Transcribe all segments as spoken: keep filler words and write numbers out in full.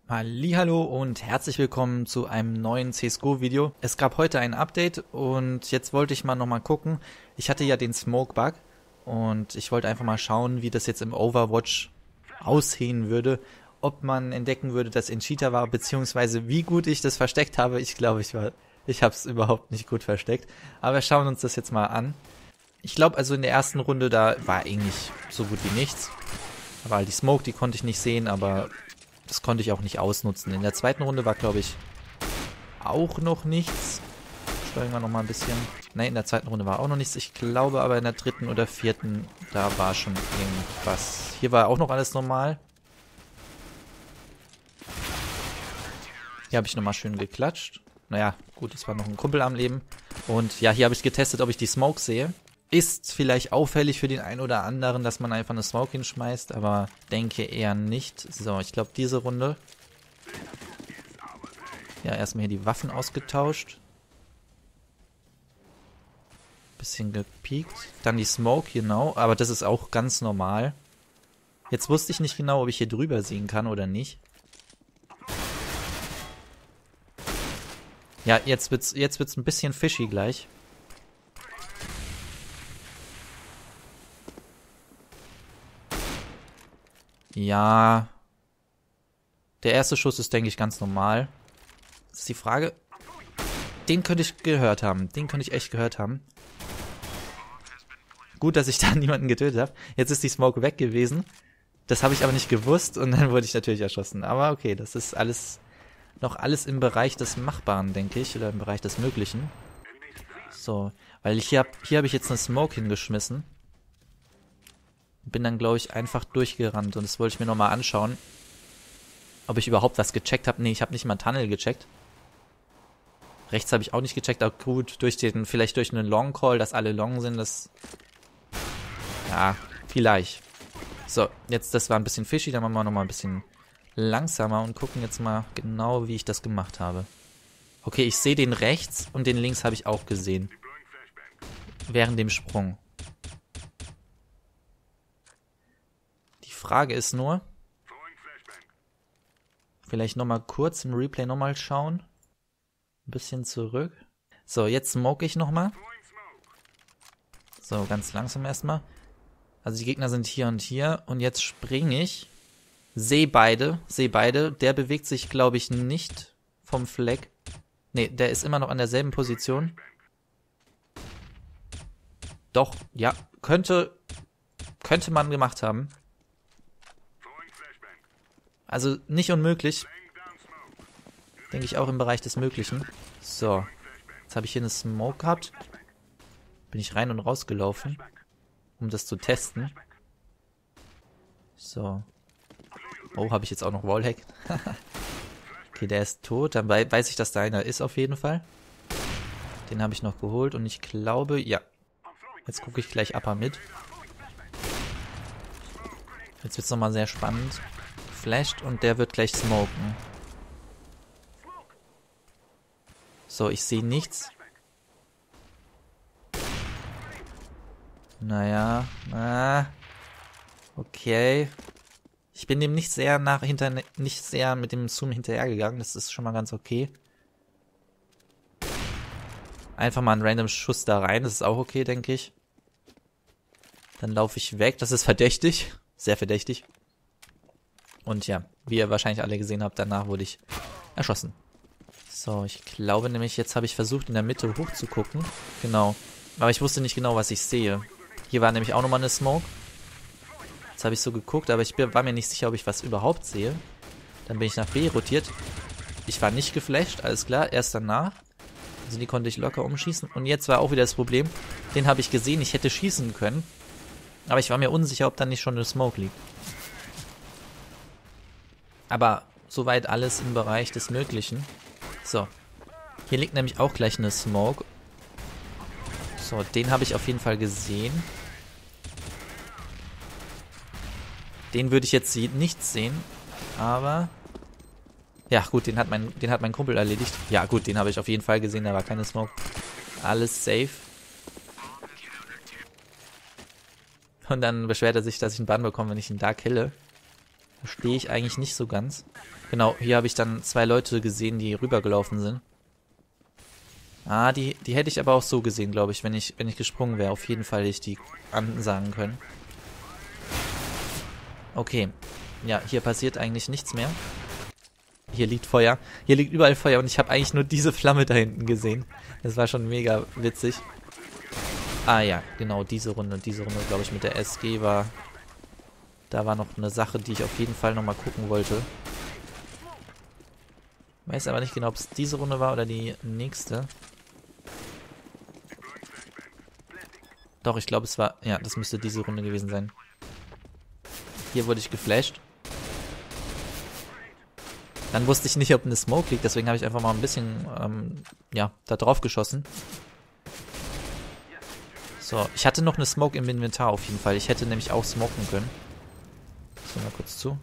Hallihallo und herzlich willkommen zu einem neuen C S G O-Video. Es gab heute ein Update und jetzt wollte ich mal nochmal gucken. Ich hatte ja den Smoke-Bug und ich wollte einfach mal schauen, wie das jetzt im Overwatch aussehen würde. Ob man entdecken würde, dass ein Cheater war, beziehungsweise wie gut ich das versteckt habe. Ich glaube, ich war, ich habe es überhaupt nicht gut versteckt. Aber wir schauen uns das jetzt mal an. Ich glaube also in der ersten Runde, da war eigentlich so gut wie nichts. Weil die Smoke, die konnte ich nicht sehen, aber das konnte ich auch nicht ausnutzen. In der zweiten Runde war, glaube ich, auch noch nichts. Steuern wir nochmal ein bisschen. Nein, in der zweiten Runde war auch noch nichts. Ich glaube aber in der dritten oder vierten, da war schon irgendwas. Hier war auch noch alles normal. Hier habe ich nochmal schön geklatscht. Naja, gut, es war noch ein Kumpel am Leben. Und ja, hier habe ich getestet, ob ich die Smoke sehe. Ist vielleicht auffällig für den einen oder anderen, dass man einfach eine Smoke hinschmeißt, aber denke eher nicht. So, ich glaube diese Runde. Ja, erstmal hier die Waffen ausgetauscht. Bisschen gepiekt. Dann die Smoke, genau, aber das ist auch ganz normal. Jetzt wusste ich nicht genau, ob ich hier drüber sehen kann oder nicht. Ja, jetzt wird's, jetzt wird's ein bisschen fishy gleich. Ja, der erste Schuss ist, denke ich, ganz normal. Das ist die Frage. Den könnte ich gehört haben. Den könnte ich echt gehört haben. Gut, dass ich da niemanden getötet habe. Jetzt ist die Smoke weg gewesen. Das habe ich aber nicht gewusst und dann wurde ich natürlich erschossen. Aber okay, das ist alles noch alles im Bereich des Machbaren, denke ich. Oder im Bereich des Möglichen. So, weil ich hier habe hier hab ich jetzt eine Smoke hingeschmissen. Bin dann, glaube ich, einfach durchgerannt. Und das wollte ich mir nochmal anschauen. Ob ich überhaupt was gecheckt habe. Nee, ich habe nicht mal einen Tunnel gecheckt. Rechts habe ich auch nicht gecheckt. Aber gut, durch den, vielleicht durch einen Long Call, dass alle Long sind, das... Ja, vielleicht. So, jetzt, das war ein bisschen fishy. Dann machen wir nochmal ein bisschen langsamer und gucken jetzt mal genau, wie ich das gemacht habe. Okay, ich sehe den rechts und den links habe ich auch gesehen. Während dem Sprung. Frage ist nur, vielleicht nochmal kurz im Replay nochmal schauen. Ein bisschen zurück. So, jetzt smoke ich nochmal. So, ganz langsam erstmal. Also die Gegner sind hier und hier. Und jetzt springe ich. Sehe beide. Sehe beide. Der bewegt sich, glaube ich, nicht vom Fleck. Ne, der ist immer noch an derselben Position. Doch, ja. Könnte, könnte man gemacht haben. Also nicht unmöglich. Denke ich auch im Bereich des Möglichen. So. Jetzt habe ich hier eine Smoke gehabt. Bin ich rein und raus gelaufen. Um das zu testen. So. Oh, habe ich jetzt auch noch Wallhack. Okay, der ist tot. Dann weiß ich, dass da einer ist auf jeden Fall. Den habe ich noch geholt. Und ich glaube, ja. Jetzt gucke ich gleich Upper mit. Jetzt wird es nochmal sehr spannend. Flasht und der wird gleich smoken. So, ich sehe nichts. Naja, ah, okay. Ich bin dem nicht sehr nach hinter, nicht sehr mit dem Zoom hinterhergegangen. Das ist schon mal ganz okay. Einfach mal einen random Schuss da rein. Das ist auch okay, denke ich. Dann laufe ich weg. Das ist verdächtig. Sehr verdächtig. Und ja, wie ihr wahrscheinlich alle gesehen habt, danach wurde ich erschossen. So, ich glaube nämlich, jetzt habe ich versucht, in der Mitte hoch zu gucken. Genau. Aber ich wusste nicht genau, was ich sehe. Hier war nämlich auch nochmal eine Smoke. Jetzt habe ich so geguckt, aber ich war mir nicht sicher, ob ich was überhaupt sehe. Dann bin ich nach B rotiert. Ich war nicht geflasht, alles klar. Erst danach. Also die konnte ich locker umschießen. Und jetzt war auch wieder das Problem. Den habe ich gesehen, ich hätte schießen können. Aber ich war mir unsicher, ob da nicht schon eine Smoke liegt. Aber soweit alles im Bereich des Möglichen. So. Hier liegt nämlich auch gleich eine Smoke. So, den habe ich auf jeden Fall gesehen. Den würde ich jetzt nicht sehen. Aber... Ja, gut, den hat mein, den hat mein Kumpel erledigt. Ja, gut, den habe ich auf jeden Fall gesehen. Da war keine Smoke. Alles safe. Und dann beschwert er sich, dass ich einen Bann bekomme, wenn ich ihn da kille. Verstehe ich eigentlich nicht so ganz. Genau, hier habe ich dann zwei Leute gesehen, die rübergelaufen sind. Ah, die, die hätte ich aber auch so gesehen, glaube ich, wenn ich, wenn ich gesprungen wäre. Auf jeden Fall hätte ich die ansagen können. Okay. Ja, hier passiert eigentlich nichts mehr. Hier liegt Feuer. Hier liegt überall Feuer und ich habe eigentlich nur diese Flamme da hinten gesehen. Das war schon mega witzig. Ah ja, genau, diese Runde. Diese Runde, glaube ich, mit der S G war... Da war noch eine Sache, die ich auf jeden Fall nochmal gucken wollte. Weiß aber nicht genau, ob es diese Runde war oder die nächste. Doch, ich glaube, es war... Ja, das müsste diese Runde gewesen sein. Hier wurde ich geflasht. Dann wusste ich nicht, ob eine Smoke liegt, deswegen habe ich einfach mal ein bisschen, ähm, ja, da drauf geschossen. So, ich hatte noch eine Smoke im Inventar auf jeden Fall. Ich hätte nämlich auch smoken können. So, mal kurz zu.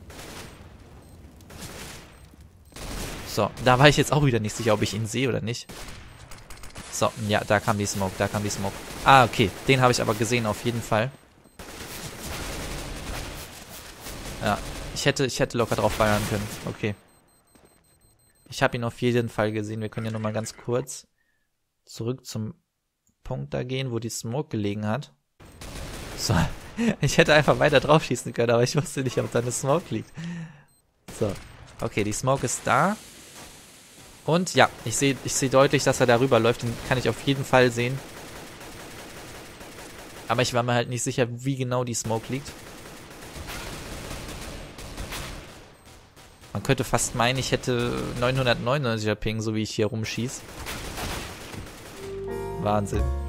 So, da war ich jetzt auch wieder nicht sicher, ob ich ihn sehe oder nicht. So, ja, da kam die Smoke, da kam die Smoke. Ah, okay, den habe ich aber gesehen auf jeden Fall. Ja, ich hätte, ich hätte locker drauf ballern können. Okay. Ich habe ihn auf jeden Fall gesehen. Wir können ja nochmal ganz kurz zurück zum Punkt da gehen, wo die Smoke gelegen hat. So, ich hätte einfach weiter drauf schießen können, aber ich wusste nicht, ob da eine Smoke liegt. So, okay, die Smoke ist da. Und ja, ich sehe ich sehe deutlich, dass er da rüberläuft. Den kann ich auf jeden Fall sehen. Aber ich war mir halt nicht sicher, wie genau die Smoke liegt. Man könnte fast meinen, ich hätte neunhundertneunundneunziger Ping, so wie ich hier rumschieß. Wahnsinn.